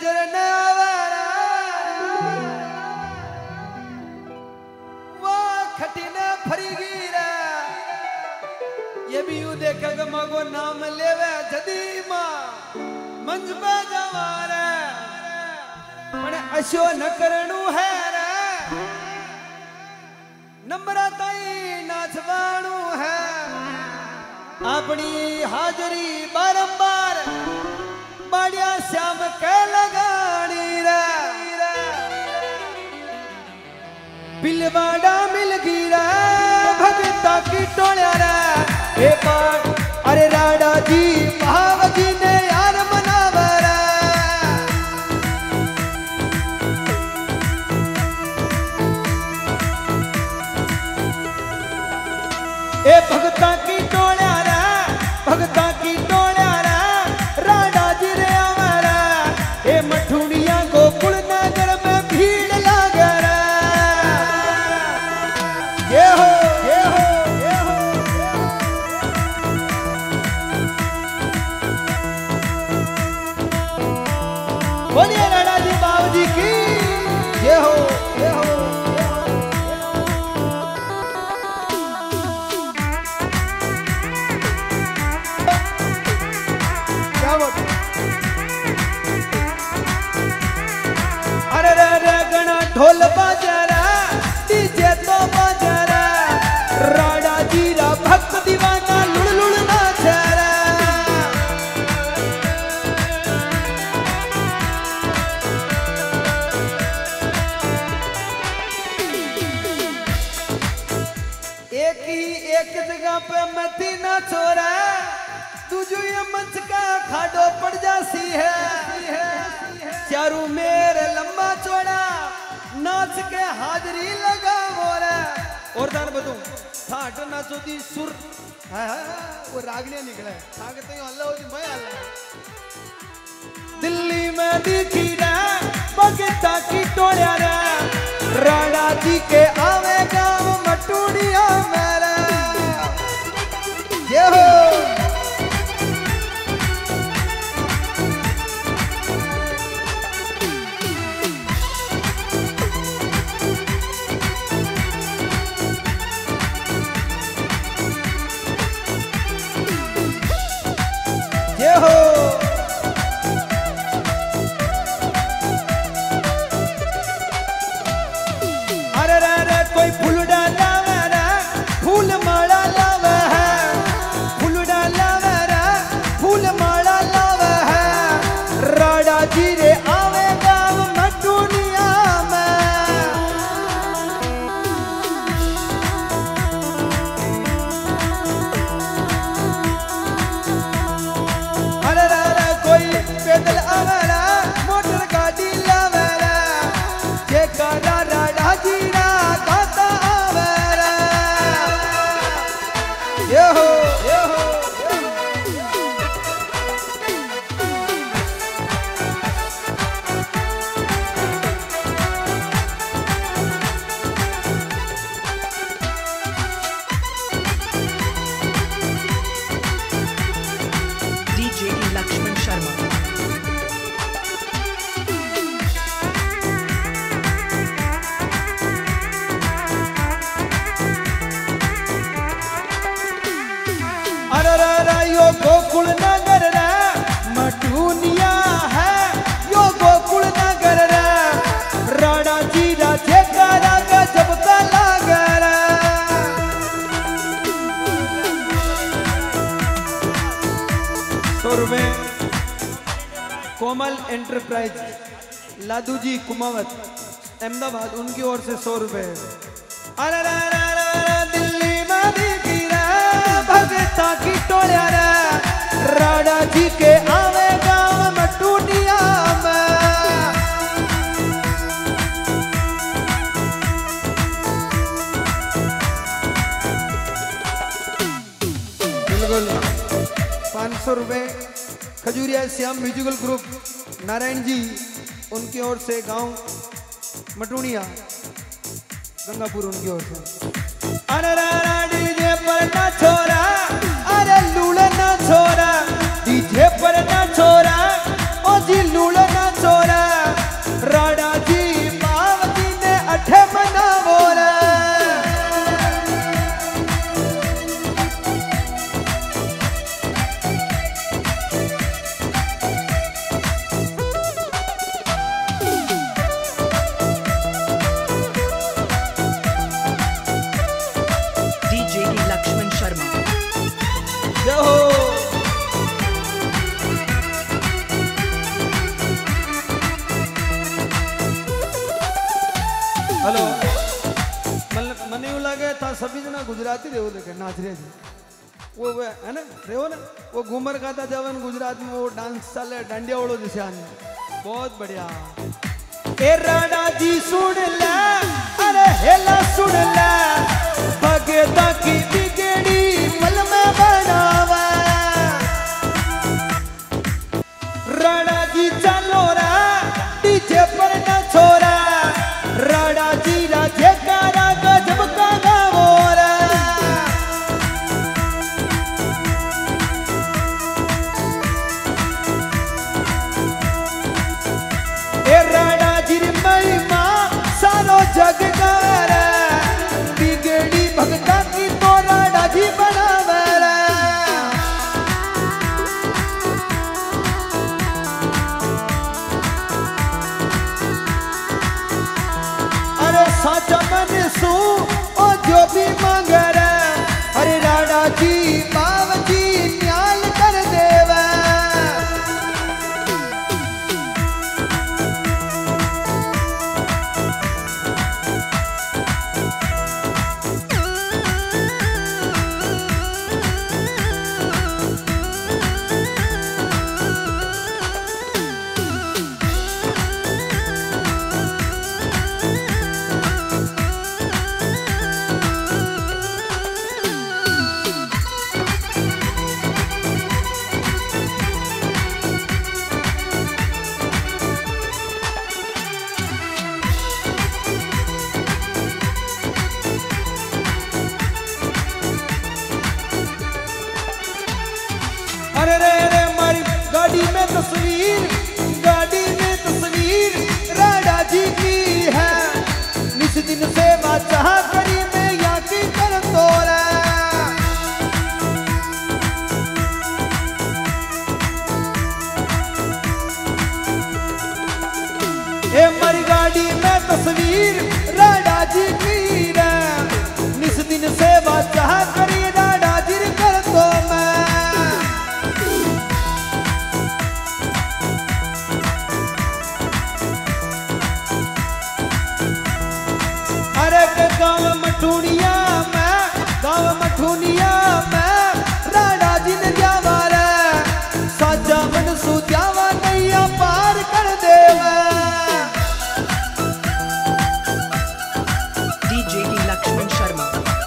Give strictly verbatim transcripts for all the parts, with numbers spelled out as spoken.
नजर न आवारा वाह खटी न फरी गिरा ये भी यू देखेगा मगो नाम लेवे जदी मां मंज पे जवारे पण अशो न करणू है रे नंबरा ताई नाचवाणू है अपनी हाजरी बारंबार बाड़िया श्याम के लगानी रे बिलवाड़ा मिल गिरा भगता की टोलिया रे ए पाट अरे राडा जी भाव जी ने यार मनावा रे ए भगता की टोलिया रे भगता की टोलिया रे राडा जी रे हमारा ए मठुनिया गोकुल नगर में भीड़ लागे रे ये हो ये हो ये हो बोलिए राडा जी बाबू जी की ये हो ये हो अरे रे रे गणा ढोल बाजारा डीजे तो बाजारा राडा जीरा भक्त दीवाना लुड़ लुड़ नाचारा एक ही एक जगह पे मती ना छोरा तुझू ये मंच का खाडो पड़ जासी है चारू मेरे लंबा चौड़ा नाच के हाजरी लगा मोरा और दान बतूं ठाट नाचो दी सुर हां वो रागने निकले आगे तो अल्लाह हो मैं अल्लाह दिल्ली में दिखी रे भगता की टोलिया रे राणा जी के आवे गांव मटूड़िया मेरा ये हो ये हो अरे रे रे कोई फूल डालावे रे फूल माला लावे है फूल डालावे रे फूल माला लावे है राडा जी रे आवे गाँव मटुनिया में अरे रे रे कोई पैदल आवेला मोटर गाड़ी लावेला जे काला राडा जी रा गाता आवेला ये हो ये हो डीजे लक्ष्मण शर्मा अरे रे रे यो गोकुल नगर रे मटुनिया है यो गोकुल नगर रे राणा जी रा जेकारा का जब का लागे रे सौ रुपए कोमल एंटरप्राइज लादू जी कुमावत अहमदाबाद उनकी ओर से सौ रुपए अरे रे रे रे दिल्ली में दिखी रे भगता की टोलिया रे राडा जी के आवे गाँव मटुनिया में बिल्कुल पाँच सौ रुपए खजूरिया श्याम म्यूजिकल ग्रुप नारायण जी उनकी ओर से गांव मटुनिया गंगापुर उनकी ओर से अरे डीजे पर ना छोरा अरे लूड़ा ना छोरा डीजे पर ना छोरा ओ जी लूड़ा ना छोरा गुजराती रेहो देखे नाच रहे थे वो वो है ना रेहो ना वो घूमर गाता जवन गुजरात में वो डांस चले डांडिया ओढ़ो जैसे आने बहुत बढ़िया। ए राणा जी सुन ले अरे हेला सुन ले भगता की बिगड़ी पल में बनावा राणा जी चलो रा डीजे पर न छोरा राणा जी राजे का रागा जब का गावो रा ए राणा जी री महिमा सारो जग गावे बिगड़ी भगता की तो राणा जी बनावे साचा मन सू ओ जो भी मांगे रे अरे राणा जी बाव जी न्याल कर देवे अरे रे रे मारी गाड़ी में तस्वीर गाड़ी में तस्वीर राणा जी की है निस दिन सेवा चाह करी मैं या की कर तोरा ए मारी गाड़ी में तस्वीर राणा जी की है निस दिन सेवा चाह करी राणा जी कर तो मैं गाँव मठूनिया में गाँव मठूनिया में राणा जी ने जावा रे साजा मन सु जावा नैया पार कर देवे डीजे लक्ष्मण शर्मा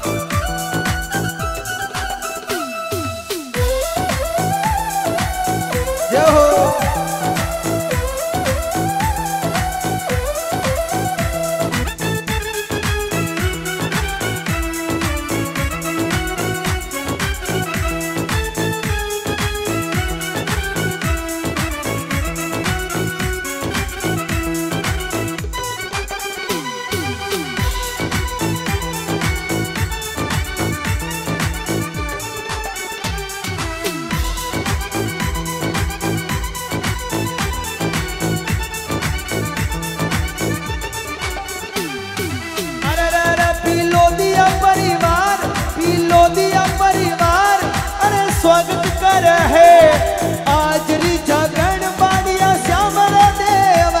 जय हो स्वागत कर है आज री जागरण बाड़िया श्याम देव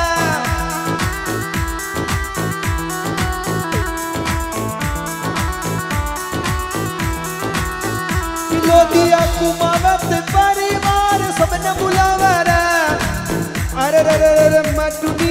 लोदिया कुमावत परिवार सबने बुलावा रे अरे रे रे रे मटू